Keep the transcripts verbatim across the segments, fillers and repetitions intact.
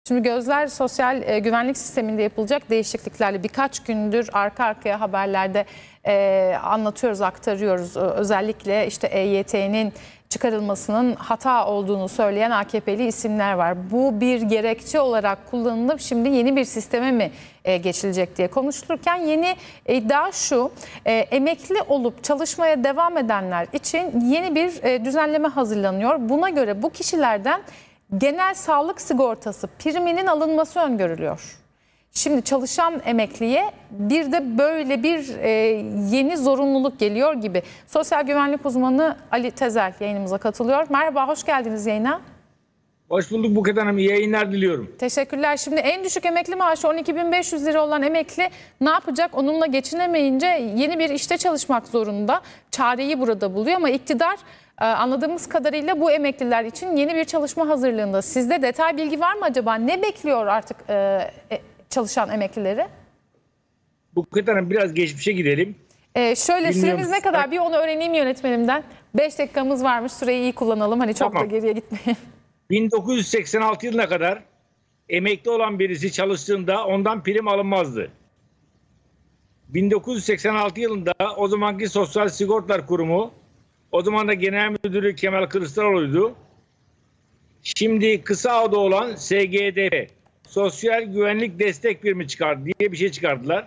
Şimdi gözler sosyal e, güvenlik sisteminde yapılacak değişikliklerle birkaç gündür arka arkaya haberlerde e, anlatıyoruz, aktarıyoruz. Özellikle işte E Y T'nin çıkarılmasının hata olduğunu söyleyen A K P'li isimler var. Bu bir gerekçe olarak kullanılıp şimdi yeni bir sisteme mi e, geçilecek diye konuşulurken yeni iddia şu: e, emekli olup çalışmaya devam edenler için yeni bir e, düzenleme hazırlanıyor. Buna göre bu kişilerden genel sağlık sigortası priminin alınması öngörülüyor. Şimdi çalışan emekliye bir de böyle bir e, yeni zorunluluk geliyor gibi. Sosyal güvenlik uzmanı Ali Tezel yayınımıza katılıyor. Merhaba, hoş geldiniz yayına. Hoş bulduk Buket Hanım. İyi yayınlar diliyorum. Teşekkürler. Şimdi en düşük emekli maaşı on iki bin beş yüz lira olan emekli ne yapacak? Onunla geçinemeyince yeni bir işte çalışmak zorunda. Çareyi burada buluyor ama iktidar anladığımız kadarıyla bu emekliler için yeni bir çalışma hazırlığında. Sizde detay bilgi var mı acaba? Ne bekliyor artık e, çalışan emeklileri? Buket Hanım, biraz geçmişe gidelim. Ee, şöyle süremiz ne kadar? Bir onu öğreneyim yönetmenimden. beş dakikamız varmış. Süreyi iyi kullanalım. Hani çok tamam. da geriye gitmeyin. bin dokuz yüz seksen altı yılına kadar emekli olan birisi çalıştığında ondan prim alınmazdı. bin dokuz yüz seksen altı yılında o zamanki Sosyal Sigortalar Kurumu, o zaman da Genel Müdürü Kemal Kılıçdaroğlu'ydu. Şimdi kısa adı olan S G D P, Sosyal Güvenlik Destek Primi çıkardı diye bir şey çıkardılar.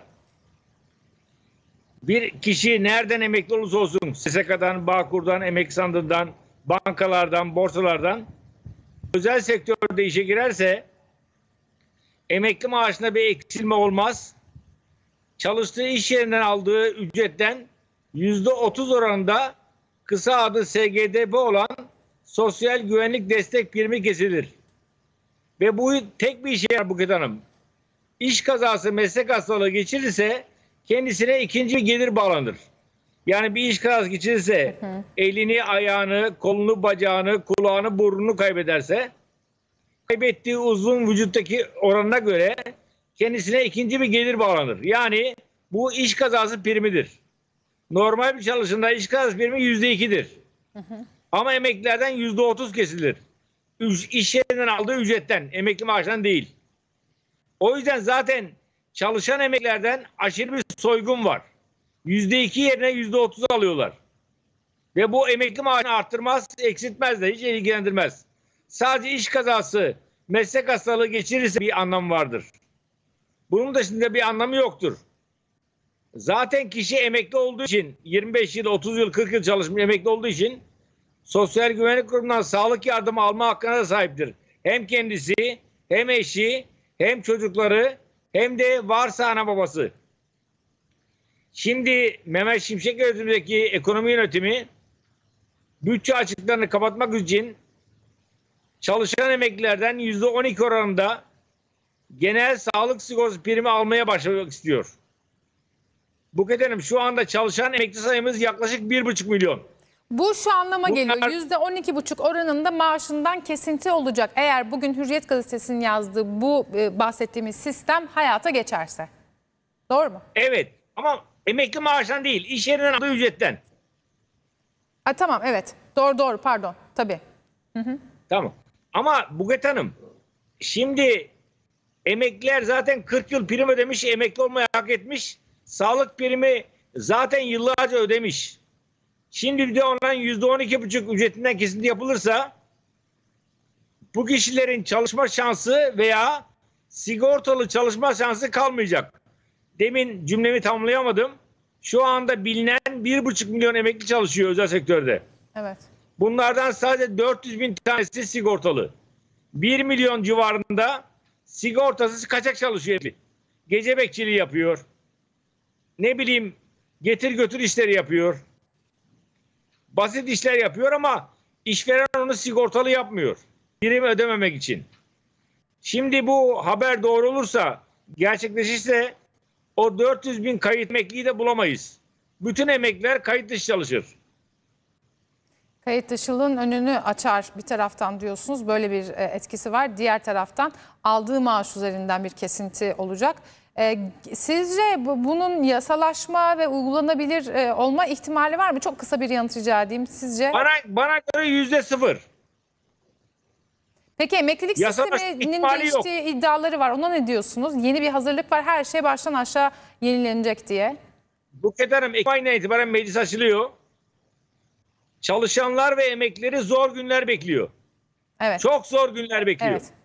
Bir kişi nereden emekli olursa olsun, S S K'dan, Bağkur'dan, Emek Sandığı'ndan, bankalardan, borsalardan, özel sektörde işe girerse emekli maaşında bir eksilme olmaz. Çalıştığı iş yerinden aldığı ücretten yüzde otuz oranında kısa adı S G D P olan Sosyal Güvenlik Destek Primi kesilir. Ve bu tek bir işe yarar Buket Hanım. İş kazası, meslek hastalığı geçirirse kendisine ikinci bir gelir bağlanır. Yani bir iş kazası geçirirse, hı hı. elini, ayağını, kolunu, bacağını, kulağını, burnunu kaybederse, kaybettiği uzun vücuttaki oranına göre kendisine ikinci bir gelir bağlanır. Yani bu iş kazası primidir. Normal bir çalışanda iş kazası primi yüzde ikidir. Hı hı. Ama emeklilerden yüzde otuz kesilir. İş yerinden aldığı ücretten, emekli maaşından değil. O yüzden zaten çalışan emeklilerden aşırı bir soygun var. Yüzde iki yerine yüzde otuz alıyorlar. Ve bu emekli maaşını arttırmaz, eksiltmez de hiç ilgilendirmez. Sadece iş kazası, meslek hastalığı geçirirse bir anlamı vardır. Bunun dışında bir anlamı yoktur. Zaten kişi emekli olduğu için, yirmi beş yıl, otuz yıl, kırk yıl çalışmış emekli olduğu için Sosyal Güvenlik Kurumu'ndan sağlık yardımı alma hakkına da sahiptir. Hem kendisi, hem eşi, hem çocukları, hem de varsa ana babası. Şimdi Mehmet Şimşek yönetimindeki ekonomi yönetimi bütçe açıklarını kapatmak için çalışan emeklilerden yüzde on iki oranında genel sağlık sigortası primi almaya başlamak istiyor. Buket Hanım, şu anda çalışan emekli sayımız yaklaşık bir buçuk milyon. Bu şu anlama Bunlar... geliyor. yüzde on iki buçuk oranında maaşından kesinti olacak. Eğer bugün Hürriyet Gazetesi'nin yazdığı bu bahsettiğimiz sistem hayata geçerse. Doğru mu? Evet, ama emekli maaştan değil, iş yerinden aldığı ücretten. Ha, tamam, evet. Doğru doğru pardon. Tabii. Hı hı. Tamam. Ama Buket Hanım, şimdi emekliler zaten kırk yıl prim ödemiş, emekli olmayı hak etmiş. Sağlık primi zaten yıllarca ödemiş. Şimdi bir de ondan yüzde on iki buçuk ücretinden kesinti yapılırsa bu kişilerin çalışma şansı veya sigortalı çalışma şansı kalmayacak. Demin cümlemi tamamlayamadım. Şu anda bilinen bir buçuk milyon emekli çalışıyor özel sektörde. Evet. Bunlardan sadece dört yüz bin tanesi sigortalı. bir milyon civarında sigortasız kaçak çalışıyor. Gece bekçiliği yapıyor. Ne bileyim, getir götür işleri yapıyor. Basit işler yapıyor ama işveren onu sigortalı yapmıyor. Prim ödememek için. Şimdi bu haber doğru olursa, gerçekleşirse o dört yüz bin kayıt emekliyi de bulamayız. Bütün emekliler kayıt dışı çalışır. Kayıt dışılığın önünü açar bir taraftan diyorsunuz. Böyle bir etkisi var. Diğer taraftan aldığı maaş üzerinden bir kesinti olacak. Ee, sizce bunun yasalaşma ve uygulanabilir e, olma ihtimali var mı? Çok kısa bir yanıt rica edeyim sizce. Bana, bana göre yüzde sıfır. Peki emeklilik Yasa sisteminin ihtimali yok. değiştiği iddiaları var. Ona ne diyorsunuz? Yeni bir hazırlık var. Her şey baştan aşağı yenilenecek diye. Buket Hanım, Ekim ayına itibaren meclis açılıyor. Çalışanlar ve emeklileri zor günler bekliyor. Evet. Çok zor günler bekliyor. Evet.